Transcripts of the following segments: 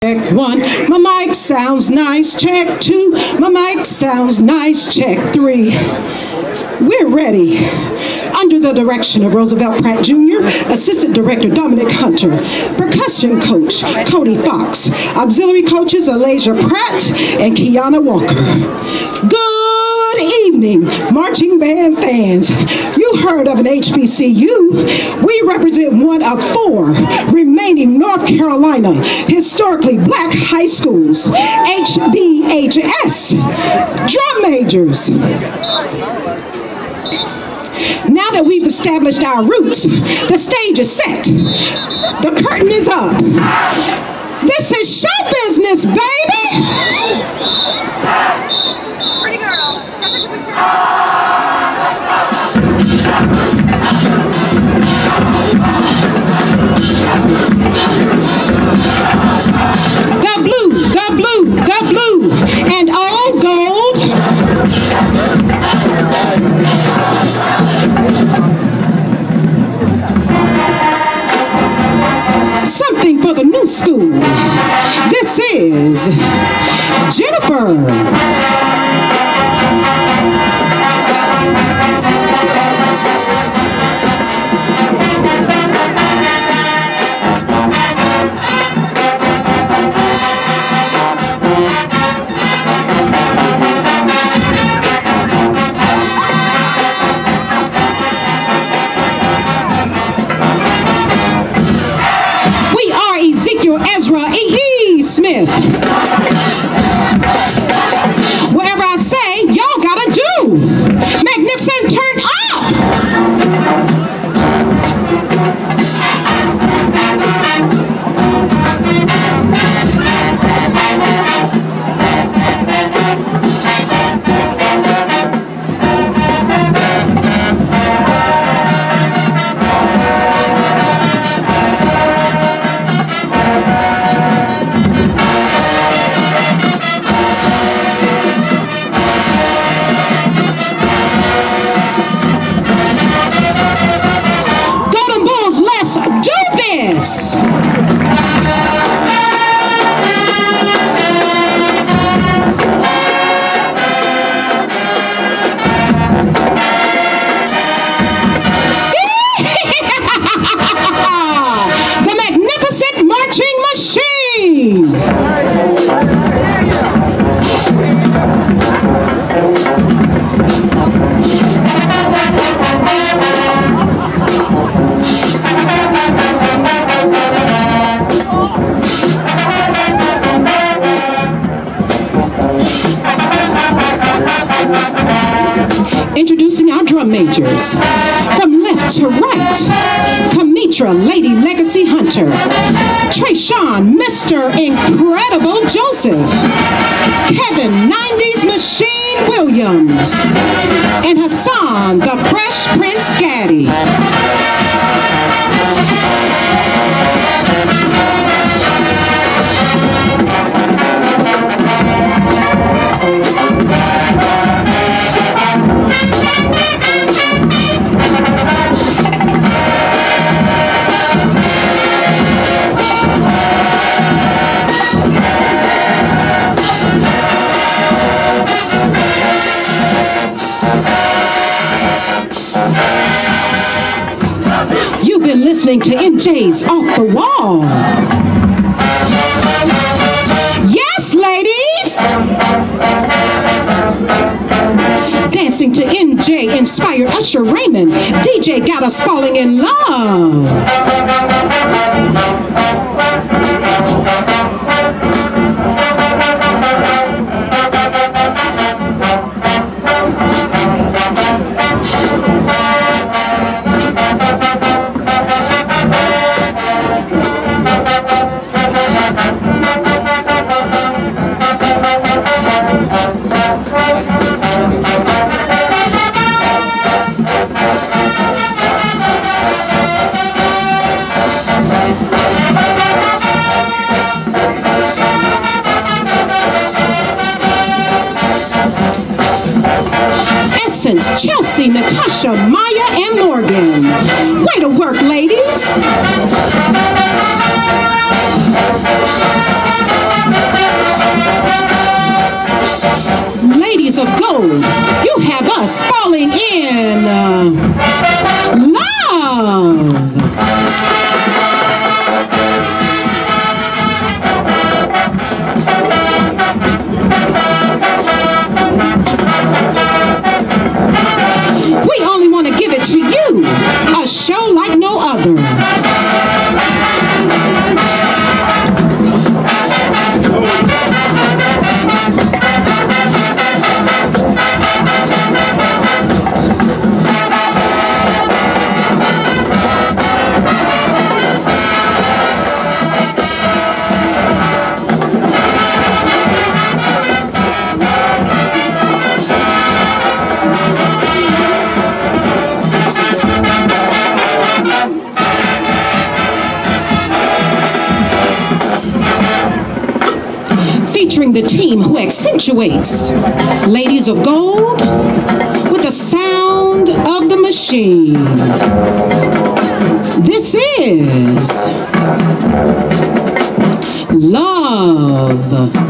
Check one, my mic sounds nice. Check two, my mic sounds nice. Check three. We're ready. Under the direction of Roosevelt Pratt Jr., Assistant Director Dominic Hunter, Percussion Coach Cody Fox, Auxiliary Coaches Alasia Pratt and Kiana Walker. Good evening, marching band fans. You heard of an HBCU. We represent one of 4 remaining North Carolina historically black high schools, HBHS, drum majors. Now that we've established our roots, the stage is set. The curtain is up. This is show business, baby! Pretty girl. The blue, and all gold. Something for the new school. This is Jennifer. Ezra E.E. Smith. Whatever I say, y'all gotta do. Magnificent, turn up. Introducing our drum majors. From left to right, Kamitra, Lady Legacy Hunter, Trayshawn, Mr. Incredible Joseph, Kevin, 90s Machine Williams, and Hassan, the Fresh Prince Gaddy. You've been listening to MJ's Off the Wall. Yes, ladies! Dancing to MJ inspired Usher Raymond. DJ got us falling in love. Chelsea, Natasha, Maya, and Morgan. Way to work, ladies. featuring the team who accentuates Ladies of Gold with the sound of the machine. This is Love.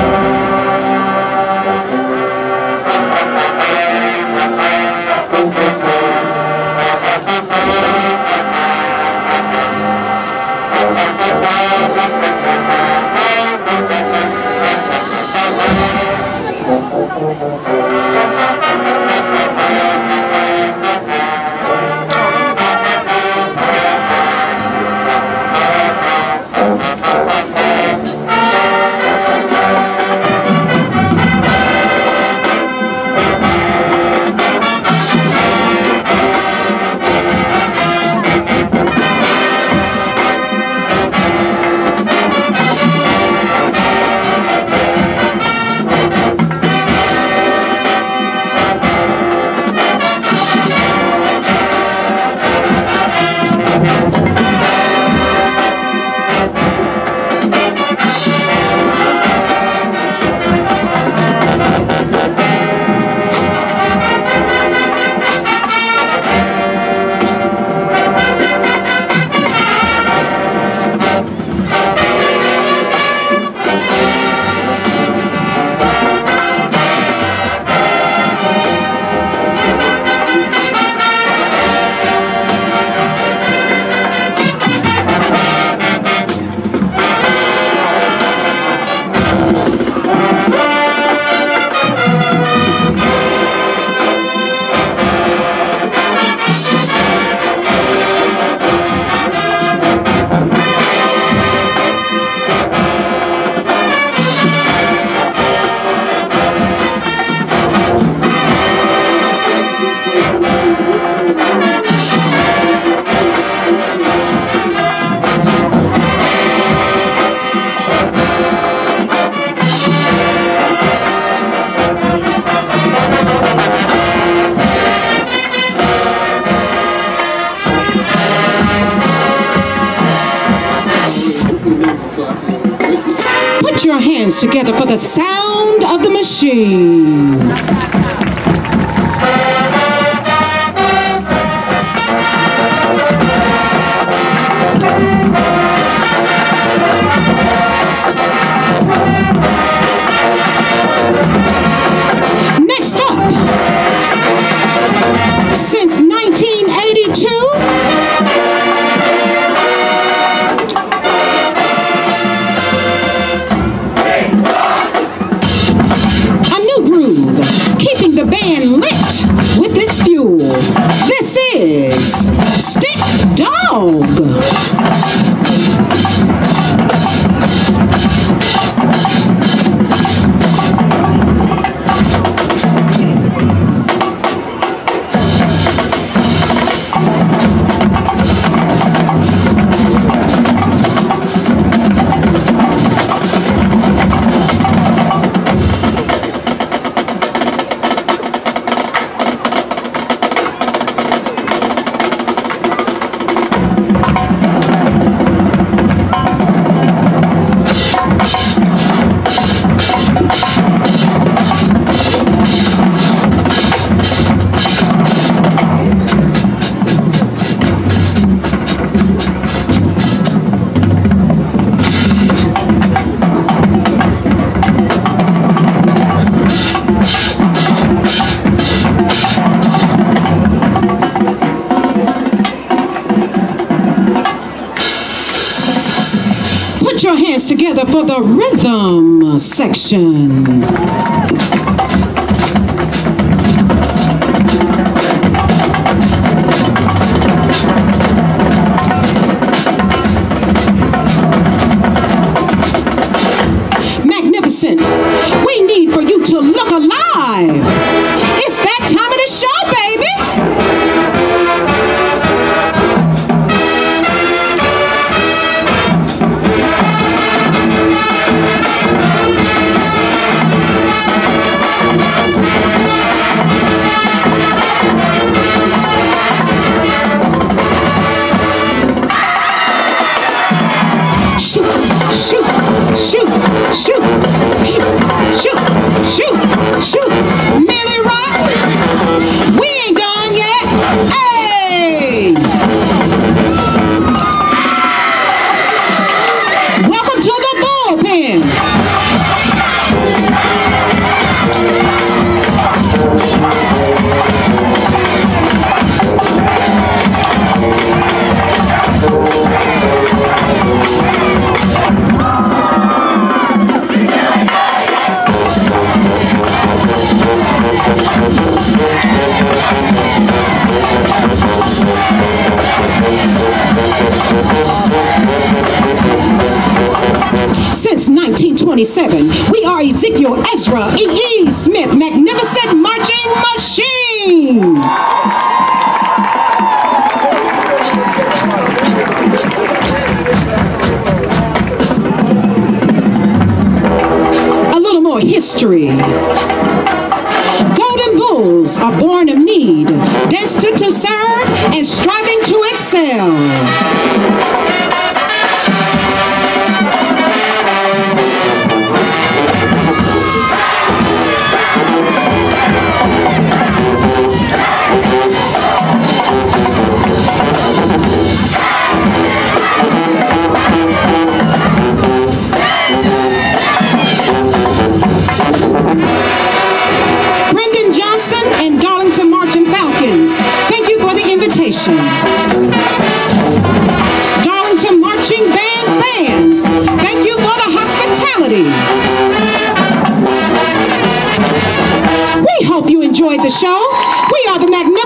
Put your hands together for the sound of the machine. Next up, since 1982, keeping the band lit with its fuel. This is Stick Dog. Put your hands together for the rhythm section. Magnificent. We need for you to look alive. It's that time of the show, baby. Shoot, shoot, shoot, shoot. 1927. We are Ezekiel Ezra E.E. Smith, Magnificent Marching Machine. A little more history. Golden bulls are born of need, destined to serve and striving to excel. And Darlington Marching Falcons, thank you for the invitation. Darlington Marching Band fans, thank you for the hospitality. We hope you enjoyed the show. We are the Magnificent